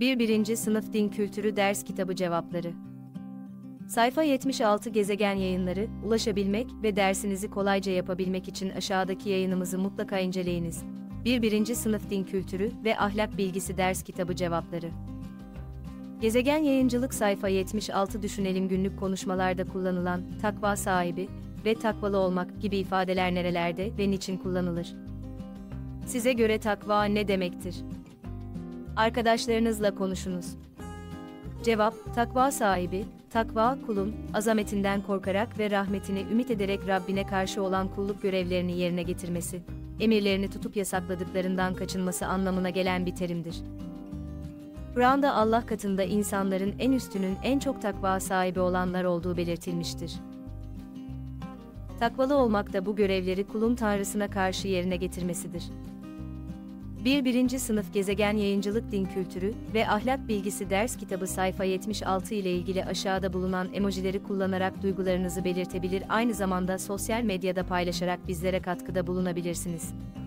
Birinci Sınıf Din Kültürü Ders Kitabı Cevapları. Sayfa 76 Gezegen Yayınları, ulaşabilmek ve dersinizi kolayca yapabilmek için aşağıdaki yayınımızı mutlaka inceleyiniz. Birinci Sınıf Din Kültürü ve Ahlak Bilgisi Ders Kitabı Cevapları. Gezegen Yayıncılık sayfa 76 Düşünelim günlük konuşmalarda kullanılan takva sahibi ve takvalı olmak gibi ifadeler nerelerde ve niçin kullanılır? Size göre takva ne demektir? Arkadaşlarınızla konuşunuz. Cevap: takva sahibi, takva kulun, azametinden korkarak ve rahmetini ümit ederek Rabbine karşı olan kulluk görevlerini yerine getirmesi, emirlerini tutup yasakladıklarından kaçınması anlamına gelen bir terimdir. Kur'an'da Allah katında insanların en üstünün en çok takva sahibi olanlar olduğu belirtilmiştir. Takvalı olmak da bu görevleri kulun Tanrısına karşı yerine getirmesidir. Birinci Sınıf Gezegen Yayıncılık Din Kültürü ve Ahlak Bilgisi Ders Kitabı sayfa 76 ile ilgili aşağıda bulunan emojileri kullanarak duygularınızı belirtebilir, aynı zamanda sosyal medyada paylaşarak bizlere katkıda bulunabilirsiniz.